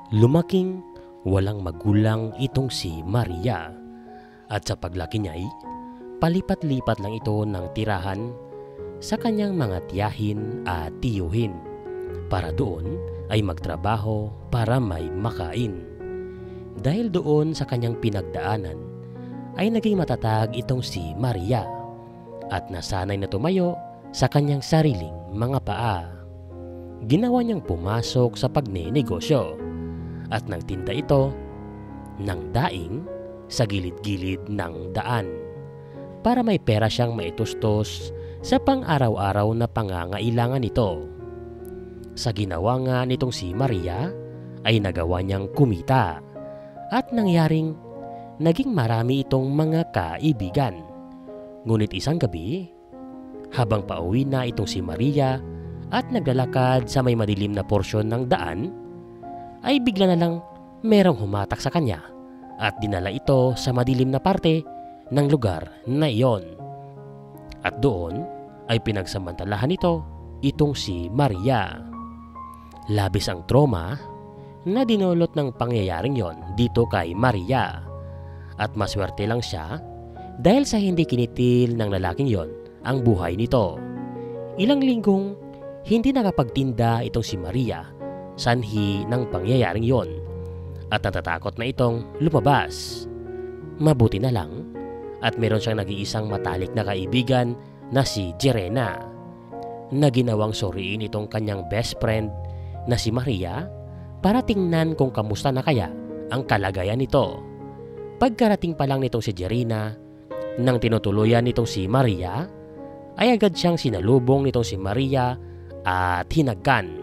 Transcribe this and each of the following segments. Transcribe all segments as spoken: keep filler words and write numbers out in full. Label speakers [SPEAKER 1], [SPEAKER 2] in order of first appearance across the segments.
[SPEAKER 1] Lumaking walang magulang itong si Maria at sa paglaki niya ay palipat-lipat lang ito ng tirahan sa kanyang mga tiyahin at tiyuhin para doon ay magtrabaho para may makain. Dahil doon sa kanyang pinagdaanan ay naging matatag itong si Maria at nasanay na tumayo sa kanyang sariling mga paa. Ginawa niyang pumasok sa pagnenegosyo at nagtinda ito ng daing sa gilid-gilid ng daan para may pera siyang maitustos sa pang-araw-araw na pangangailangan nito. Sa ginawa nga nitong si Maria ay nagawa niyang kumita at nangyaring naging marami itong mga kaibigan. Ngunit isang gabi, habang pauwi na itong si Maria at naglalakad sa may madilim na porsyon ng daan, ay bigla na lang merong humatak sa kanya at dinala ito sa madilim na parte ng lugar na iyon. At doon ay pinagsamantalahan nito itong si Maria. Labis ang trauma na dinulot ng pangyayaring yon dito kay Maria. At maswerte lang siya dahil sa hindi kinitil ng lalaking yon ang buhay nito. Ilang linggong hindi nakapagtinda itong si Maria sanhi ng pangyayaring yon at natatakot na itong lumabas. Mabuti na lang at meron siyang nag-iisang matalik na kaibigan na si Jerena na ginawang suriin itong kanyang best friend na si Maria para tingnan kung kamusta na kaya ang kalagayan nito. Pagkarating pa lang nitong si Jerena nang tinutuluyan nitong si Maria ay agad siyang sinalubong nitong si Maria at hinagkan.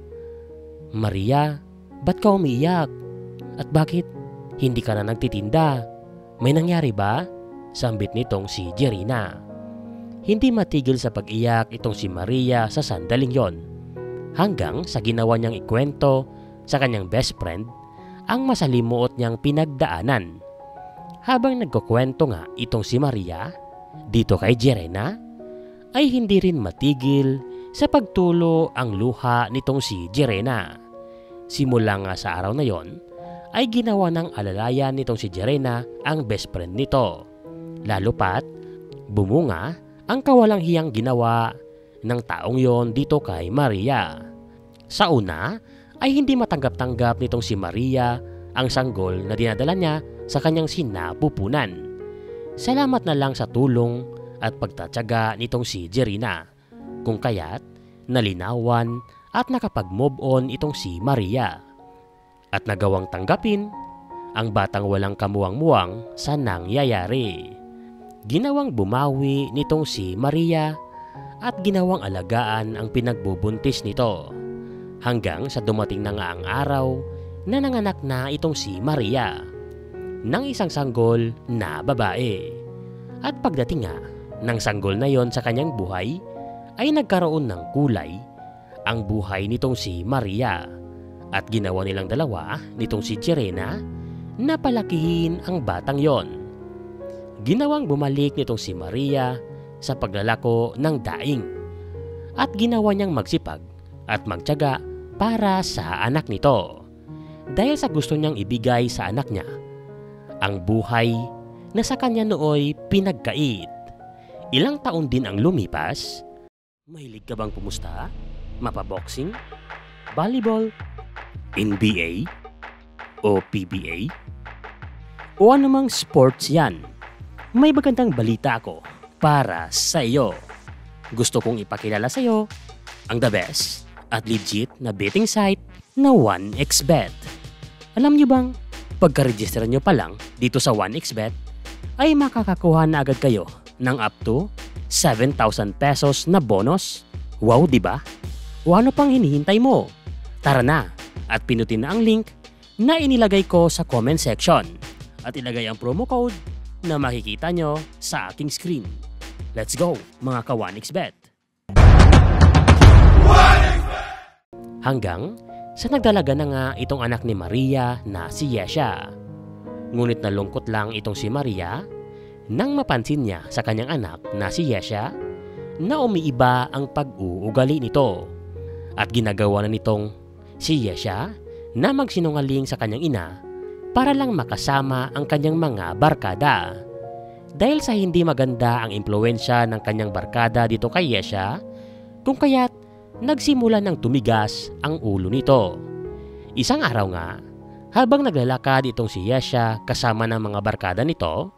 [SPEAKER 1] "Maria, ba't ka umiiyak? At bakit hindi ka na nagtitinda? May nangyari ba?" sambit nitong si Jerena. Hindi matigil sa pag-iyak itong si Maria sa sandaling yon hanggang sa ginawa niyang ikwento sa kanyang best friend ang masalimuot niyang pinagdaanan. Habang nagkukwento nga itong si Maria dito kay Jerena ay hindi rin matigil sa pagtulo ang luha nitong si Jerena. Simula nga sa araw na yon ay ginawa ng alalayan nitong si Jerena ang best friend nito. Lalo pat bumunga ang kawalang hiyang ginawa ng taong yon dito kay Maria. Sa una ay hindi matanggap-tanggap nitong si Maria ang sanggol na dinadala niya sa kanyang sinapupunan. Salamat na lang sa tulong at pagtatyaga nitong si Jerena, kung kaya't nalinawan at nakapag-move on itong si Maria at nagawang tanggapin ang batang walang kamuwang-muwang sa nangyayari. Ginawang bumawi nitong si Maria at ginawang alagaan ang pinagbubuntis nito hanggang sa dumating na nga ang araw na nanganak na itong si Maria ng isang sanggol na babae. At pagdating nga ng sanggol na yon sa kanyang buhay ay nagkaroon ng kulay ang buhay nitong si Maria at ginawa nilang dalawa nitong si Jerena na palakihin ang batang yon. Ginawang bumalik nitong si Maria sa paglalako ng daing at ginawa niyang magsipag at magtiyaga para sa anak nito dahil sa gusto niyang ibigay sa anak niya ang buhay na sa kanya nooy pinagkait. Ilang taon din ang lumipas. Mahilig ka bang pumusta? Mapaboxing? Volleyball? N B A? O P B A? O anumang sports yan? May magandang balita ako para sa iyo. Gusto kong ipakilala sa iyo ang the best at legit na betting site na one x bet. Alam niyo bang pagka-register nyo pa lang dito sa one x bet ay makakakuha na agad kayo ng up to seven thousand pesos na bonus? Wow, di ba? O ano pang hinihintay mo? Tara na at pinutin na ang link na inilagay ko sa comment section at ilagay ang promo code na makikita nyo sa aking screen. Let's go mga ka one x bet! Hanggang sa nagdalaga na nga itong anak ni Maria na si Yesha. Ngunit nalungkot lang itong si Maria nang mapansin niya sa kanyang anak na si Yesha na umiiba ang pag-uugali nito. At ginagawa na nitong si Yesha na magsinungaling sa kanyang ina para lang makasama ang kanyang mga barkada. Dahil sa hindi maganda ang impluensya ng kanyang barkada dito kay Yesha, kung kaya't nagsimula ng tumigas ang ulo nito. Isang araw nga, habang naglalakad itong si Yesha kasama ng mga barkada nito,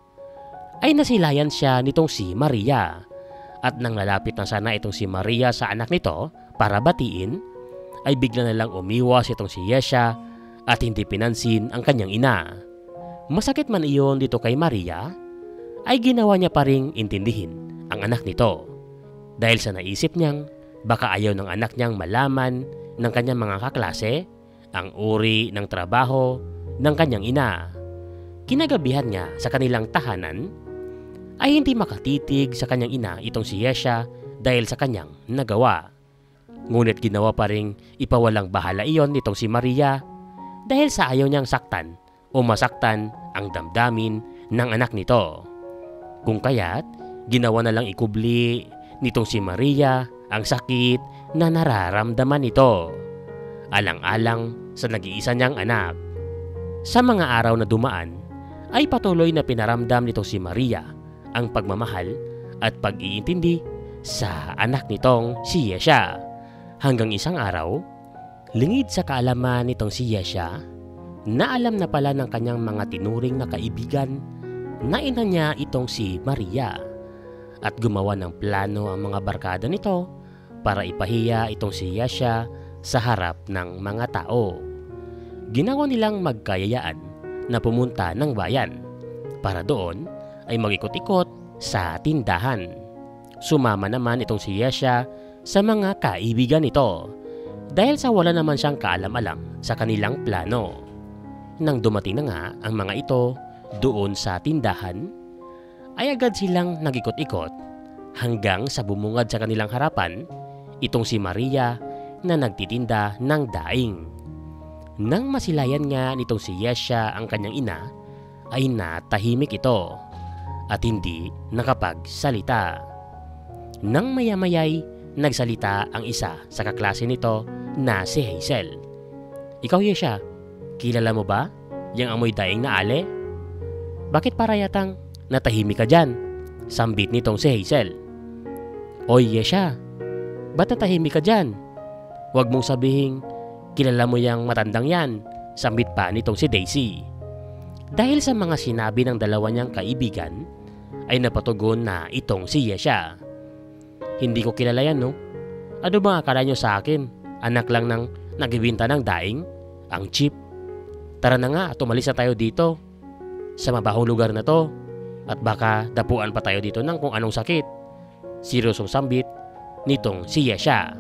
[SPEAKER 1] ay nasilayan siya nitong si Maria. At nang lalapit na sana itong si Maria sa anak nito para batiin, ay bigla na lang umiwas itong si Yesha at hindi pinansin ang kanyang ina. Masakit man iyon dito kay Maria, ay ginawa niya pa ring intindihin ang anak nito. Dahil sa naisip niyang baka ayaw ng anak niyang malaman ng kanyang mga kaklase ang uri ng trabaho ng kanyang ina. Kinagabihan niya sa kanilang tahanan, ay hindi makatitig sa kanyang ina itong si Yesha dahil sa kanyang nagawa. Ngunit ginawa pa ring ipawalang bahala iyon nitong si Maria dahil sa ayaw niyang saktan o masaktan ang damdamin ng anak nito. Kung kaya't ginawa na lang ikubli nitong si Maria ang sakit na nararamdaman nito, alang-alang sa nag-iisa niyang anak. Sa mga araw na dumaan ay patuloy na pinaramdam nitong si Maria ang pagmamahal at pag-iintindi sa anak nitong si Yesha. Hanggang isang araw, lingid sa kaalaman nitong si Yesha na alam na pala ng kanyang mga tinuring na kaibigan na ina niya itong si Maria, at gumawa ng plano ang mga barkada nito para ipahiya itong si Yesha sa harap ng mga tao. Ginawa nilang magkayayaan na pumunta ng bayan para doon ay mag-ikot-ikot sa tindahan. Sumama naman itong si Yesha sa mga kaibigan nito dahil sa wala naman siyang kaalam-alam sa kanilang plano. Nang dumating na nga ang mga ito doon sa tindahan, ay agad silang nag-ikot-ikot hanggang sa bumungad sa kanilang harapan itong si Maria na nagtitinda ng daing. Nang masilayan nga nitong si Yesha ang kanyang ina, ay natahimik ito at hindi nakapagsalita. Nang maya-maya'y nagsalita ang isa sa kaklase nito na si Hazel. "Ikaw, Yesha, kilala mo ba yung amoy daing na ale? Bakit para yatang natahimik ka dyan?" Sambit nitong si Hazel. "Oy Yesha, ba't natahimik ka dyan? Huwag mong sabihin kilala mo yung matandang yan," sambit pa nitong si Daisy. Dahil sa mga sinabi ng dalawa niyang kaibigan, ay napatugon na itong si Yesha. "Hindi ko kilala yan, no? Ano bang akala nyo sa akin? Anak lang ng nagbibinta ng daing? Ang cheap. Tara na nga at umalis na tayo dito sa mabahong lugar na to at baka dapuan pa tayo dito ng kung anong sakit." Seryosong sambit nitong si Yesha.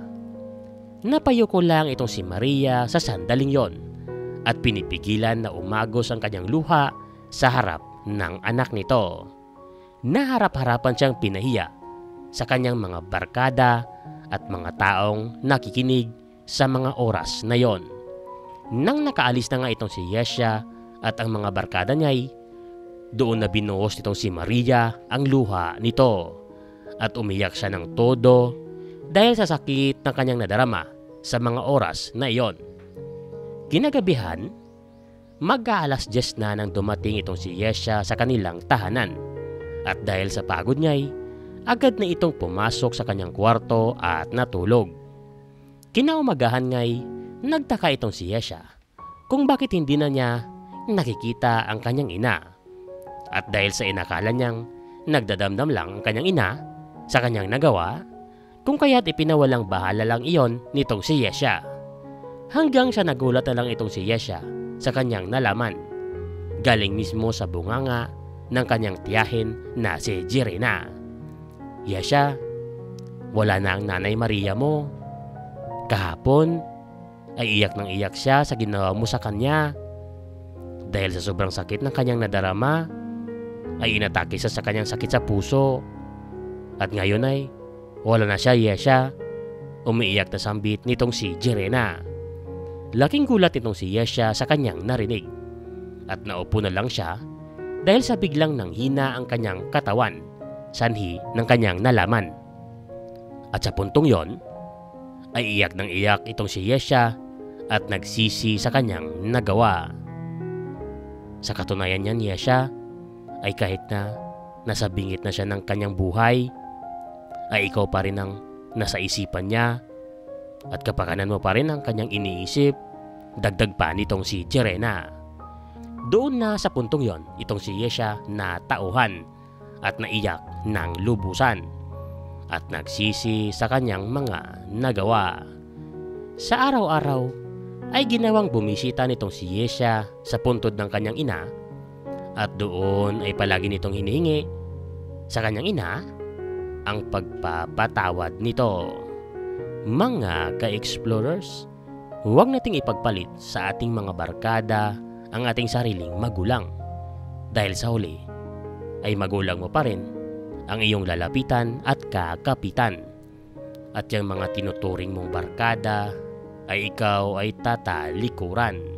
[SPEAKER 1] Napayuko lang itong si Maria sa sandaling yon at pinipigilan na umagos ang kanyang luha sa harap ng anak nito. Naharap-harapan siyang pinahiya sa kanyang mga barkada at mga taong nakikinig sa mga oras na yon. Nang nakaalis na nga itong si Yesha at ang mga barkada niya'y, doon na binuhos nitong si Maria ang luha nito at umiyak siya ng todo dahil sa sakit ng kanyang nadarama sa mga oras na iyon. Kinagabihan, mag-aalas diyes na nang dumating itong si Yesha sa kanilang tahanan at dahil sa pagod niya'y agad na itong pumasok sa kanyang kwarto at natulog. Kinaumagahan nga'y nagtaka itong si Yesha kung bakit hindi na niya nakikita ang kanyang ina. At dahil sa inakala niyang nagdadamdam lang ang kanyang ina sa kanyang nagawa, kung kaya't ipinawalang bahala lang iyon nitong si Yesha. Hanggang sa nagulat na lang itong si Yesha sa kanyang nalaman, galing mismo sa bunganga ng kanyang tiyahin na si Jirena. "Yesha, wala na ang nanay Maria mo. Kahapon ay iyak ng iyak siya sa ginawa mo sa kanya. Dahil sa sobrang sakit ng kanyang nadarama, ay inatake siya sa kanyang sakit sa puso. At ngayon ay wala na siya, Yesha." Umiiyak na sambit nitong si Jirena. Laking gulat nitong si Yesha sa kanyang narinig at naupo na lang siya dahil sa biglang nanghina ang kanyang katawan, sanhi ng kanyang nalaman. At sa puntong yon, ay iyak ng iyak itong si Yesha at nagsisi sa kanyang nagawa. Sa katunayan niyan, Yesha, ay kahit na nasa bingit na siya ng kanyang buhay, ay ikaw pa rin ang nasa isipan niya at kapakanan mo pa rin ang kanyang iniisip. Dagdag pa nitong si Jerena. Doon na sa puntong yon, itong si Yesha na tauhan at naiyak ng lubusan at nagsisi sa kanyang mga nagawa. Sa araw-araw ay ginawang bumisita nitong si Yesha sa puntod ng kanyang ina at doon ay palagi nitong hinihingi sa kanyang ina ang pagpapatawad nito. Mga ka-explorers, huwag nating ipagpalit sa ating mga barkada ang ating sariling magulang. Dahil sa huli ay magulang mo pa rin ang iyong lalapitan at kakapitan. At yung mga tinuturing mong barkada ay ikaw ay tatalikuran.